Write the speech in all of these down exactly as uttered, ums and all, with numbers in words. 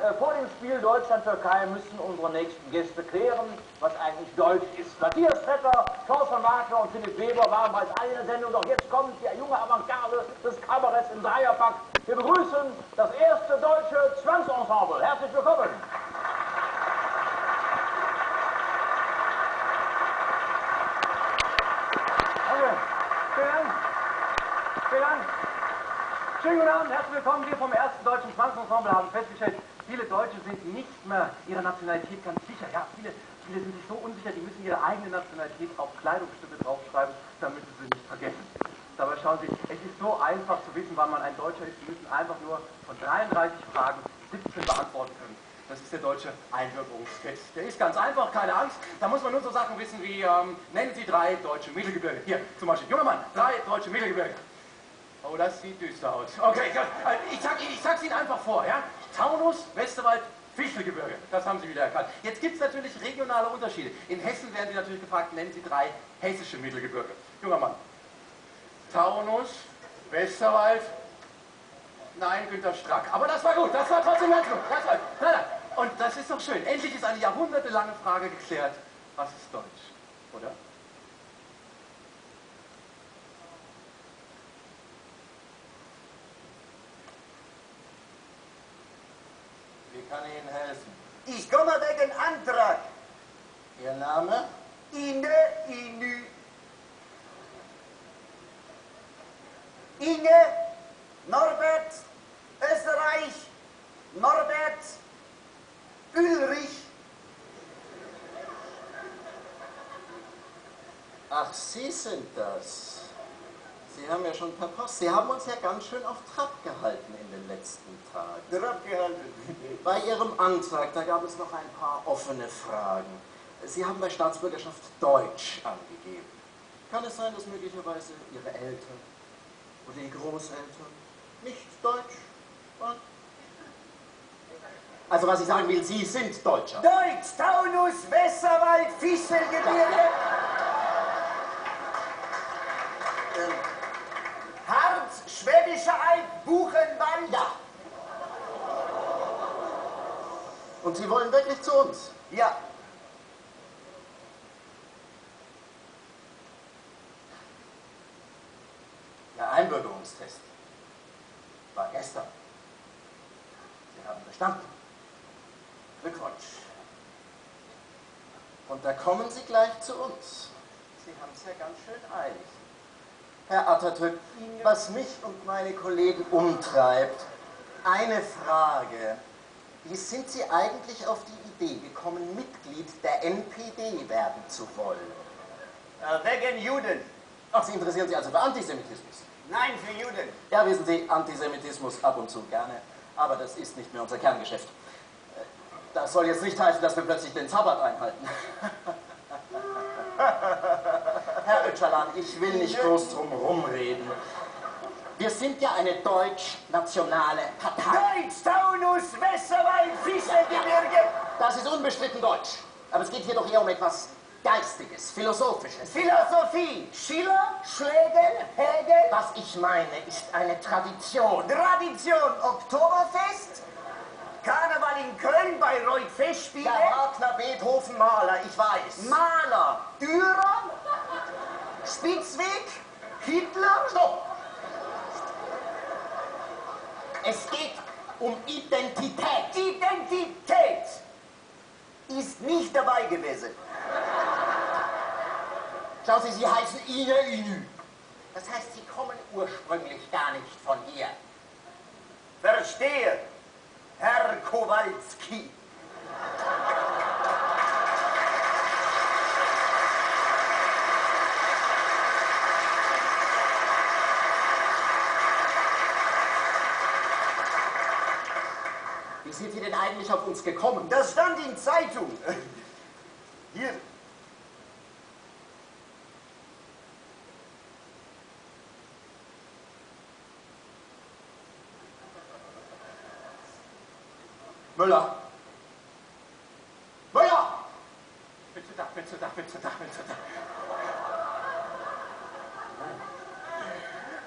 Äh, vor dem Spiel Deutschland-Türkei müssen unsere nächsten Gäste klären, was eigentlich Deutsch ist. Matthias Vetter, Thorsten Wagner und Philipp Weber waren bereits alle in der Sendung, doch jetzt kommt die junge Avantgarde des Kabaretts im Dreierpack. Wir begrüßen das erste deutsche Zwangsensemble. Herzlich willkommen. Danke. Vielen Dank. Vielen Dank. Schönen guten Abend, herzlich willkommen. Wir vom ersten deutschen Zwangsensemble haben festgestellt, viele Deutsche sind nicht mehr ihrer Nationalität ganz sicher. Ja, viele, viele sind sich so unsicher, die müssen ihre eigene Nationalität auf Kleidungsstücke draufschreiben, damit sie sie nicht vergessen. Dabei schauen Sie, es ist so einfach zu wissen, wann man ein Deutscher ist. Sie müssen einfach nur von dreiunddreißig Fragen siebzehn beantworten können. Das ist der deutsche Einbürgerungstest. Der ist ganz einfach, keine Angst. Da muss man nur so Sachen wissen wie, ähm, nennen Sie drei deutsche Mittelgebirge. Hier, zum Beispiel, junger Mann, drei deutsche Mittelgebirge. Oh, das sieht düster aus. Okay, ich, sag, ich sag's Ihnen einfach vor, ja? Taunus, Westerwald, Fichtelgebirge. Das haben Sie wieder erkannt. Jetzt gibt es natürlich regionale Unterschiede. In Hessen werden Sie natürlich gefragt, nennen Sie drei hessische Mittelgebirge. Junger Mann. Taunus, Westerwald, nein, Günter Strack. Aber das war gut, das war trotzdem ganz gut. Das war, nein, nein. Und das ist doch schön. Endlich ist eine jahrhundertelange Frage geklärt. Was ist Deutsch, oder? Wie kann ich Ihnen helfen? Ich komme wegen Antrag. Ihr Name? Ine, Inü. Inge, Norbert, Österreich, Norbert, Ulrich. Ach, Sie sind das. Sie haben ja schon per Post. Sie haben uns ja ganz schön auf Trab gehalten in den letzten Tagen. Trab gehalten. Bei Ihrem Antrag, da gab es noch ein paar offene Fragen. Sie haben bei Staatsbürgerschaft Deutsch angegeben. Kann es sein, dass möglicherweise Ihre Eltern oder die Großeltern nicht Deutsch waren? Also was ich sagen will, Sie sind Deutscher. Deutsch, Taunus, Westerwald, Fichtelgebirge. ähm, Harz, Schwäbische Alb, Buchenwald. Ja. Und Sie wollen wirklich zu uns? Ja. Der Einbürgerungstest war gestern. Sie haben bestanden. Glückwunsch. Und da kommen Sie gleich zu uns. Sie haben es ja ganz schön eilig. Herr Atatürk, was mich und meine Kollegen umtreibt, eine Frage. Wie sind Sie eigentlich auf die Idee gekommen, Mitglied der N P D werden zu wollen? Äh, wegen Juden. Ach, Sie interessieren sich also für Antisemitismus? Nein, für Juden. Ja, wissen Sie, Antisemitismus ab und zu gerne, aber das ist nicht mehr unser Kerngeschäft. Das soll jetzt nicht heißen, dass wir plötzlich den Sabbat einhalten. Herr Öcalan, ich will nicht groß drum rumreden. Wir sind ja eine deutsch-nationale Partei. Deutsch, Taunus, Westerwald, Fichtelgebirge. Das ist unbestritten deutsch. Aber es geht hier doch eher um etwas Geistiges, Philosophisches. Philosophie. Schiller, Schlegel, Hegel. Was ich meine, ist eine Tradition. Tradition. Oktoberfest. Karneval in Köln, Bayreuth Festspiele. Ja, Wagner, Beethoven, Maler, ich weiß. Maler. Dürer. Spitzweg. Hitler. Stopp! Es geht um Identität. Identität. Ist nicht dabei gewesen. Schauen Sie, Sie heißen Ine Inü. Das heißt, Sie kommen ursprünglich gar nicht von hier. Verstehe, Herr Kowalski. Wie sind Sie denn eigentlich auf uns gekommen? Das stand in Zeitung. Hier. Müller. Müller! Bitte da, bitte da, bitte da, bitte da.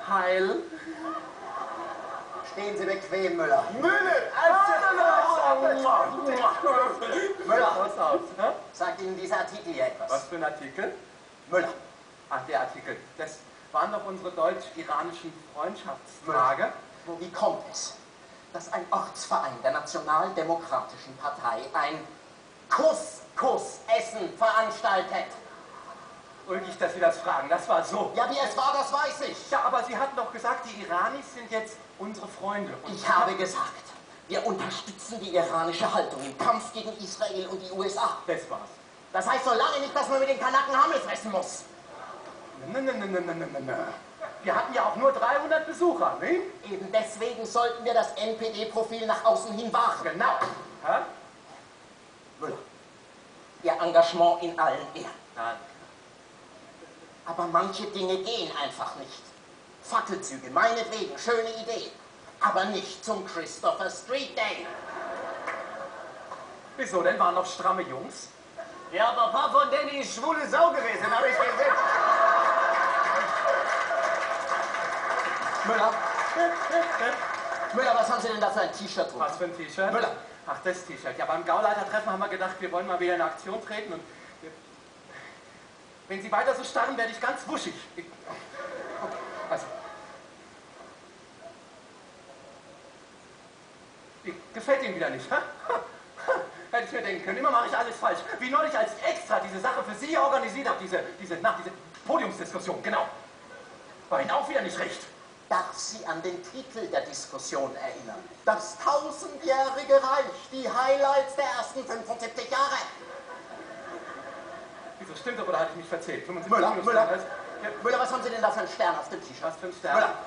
Heil. Stehen Sie bequem, Müller. Müller! Also, Müller, Was aus? Hä? sagt Ihnen dieser Artikel hier etwas? Was für ein Artikel? Müller. Ach, der Artikel. Das waren doch unsere deutsch-iranischen Freundschaftstage. Wie kommt es, dass ein Ortsverein der Nationaldemokratischen Partei ein Kuss-Kuss-Essen veranstaltet? Ulkig, dass Sie das fragen. Das war so. Ja, wie es war, das weiß ich. Ja, aber Sie hatten doch gesagt, die Iranis sind jetzt unsere Freunde. Und Ich habe gesagt, wir unterstützen die iranische Haltung im Kampf gegen Israel und die U S A. Das war's. Das heißt so lange nicht, dass man mit den Kanaken Hamlet fressen muss. Ne, ne, ne, ne, ne, ne, ne. Wir hatten ja auch nur dreihundert Besucher, ne? Eben deswegen sollten wir das N P D-Profil nach außen hin wahren. Genau. Hä? Müller, Ihr Engagement in allen Ehren. Danke. Aber manche Dinge gehen einfach nicht. Fackelzüge, meinetwegen, schöne Idee. Aber nicht zum Christopher Street Day. Wieso denn? Waren noch stramme Jungs? Ja, aber ein paar von denen ist schwule Sau gewesen, habe ich gesehen. Müller? Müller, was haben Sie denn da für ein T-Shirt drunter? Was für ein T-Shirt? Müller. Ach, das T-Shirt. Ja, beim Gauleitertreffen haben wir gedacht, wir wollen mal wieder in Aktion treten und wir, wenn Sie weiter so starren, werde ich ganz wuschig. Ich, okay, also. Ich, gefällt Ihnen wieder nicht, hä? Hätte ich mir denken können, immer mache ich alles falsch. Wie neulich als ich extra diese Sache für Sie organisiert habe, diese, diese, na, diese Podiumsdiskussion, genau. War Ihnen auch wieder nicht recht. Darf Sie an den Titel der Diskussion erinnern? Das tausendjährige Reich, die Highlights der ersten fünfundsiebzig Jahre. Wieso stimmt aber, da hatte ich mich verzählt. fünfundsiebzig Müller, minus Müller. dreiunddreißig. Ja, Müller, was haben Sie denn da für einen Stern auf dem T-Shirt? was für ein Stern. Müller.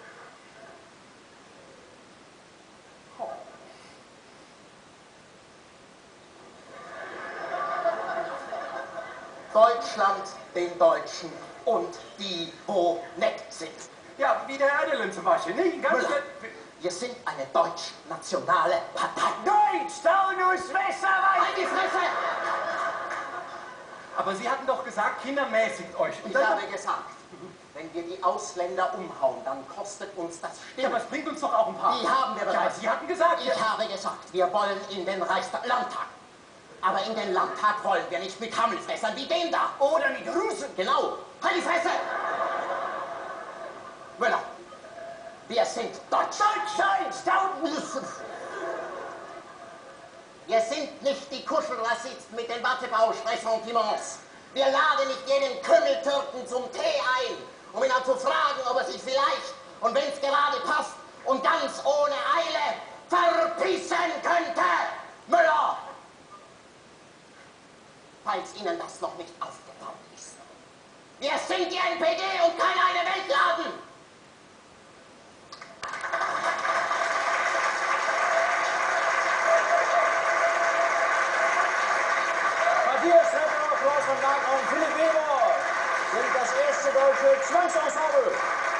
Deutschland den Deutschen und die, wo nett sind. Ja, wie der Erdelin zum Beispiel. Nee, ganz Müller. nett. Wir sind eine deutsch-nationale Partei. Deutsch, Taunus, Messerwein! Halt die Fresse! Aber Sie hatten doch gesagt, Kinder mäßigt euch. Und Ich dann- habe gesagt, wenn wir die Ausländer umhauen, dann kostet uns das Ja, Stimmen. aber es bringt uns doch auch ein paar. Die haben wir Ja, aber bereits. Sie hatten gesagt, Ich habe gesagt, wir wollen in den Reichstag, Landtag. Aber in den Landtag wollen wir nicht mit Hammelfressern wie dem da. Oder mit Russen! Genau. Halt die Fresse! Müller, wir sind Deutsch. Deutsch, Taunus! Wir sind nicht die Kuschelrassisten mit den Wattebausch-Ressentiments. Wir laden nicht jeden Kümmeltürken zum Tee ein, um ihn dann zu fragen, ob er sich vielleicht, und wenn es gerade passt, und ganz ohne Eile verpissen könnte. Müller! Falls Ihnen das noch nicht aufgebaut ist. Wir sind die N P D und kein eine Weltladen! Matthias Schrecker, Applaus von Lager und Philipp Weber sind das erste deutsche Zwangsensemble.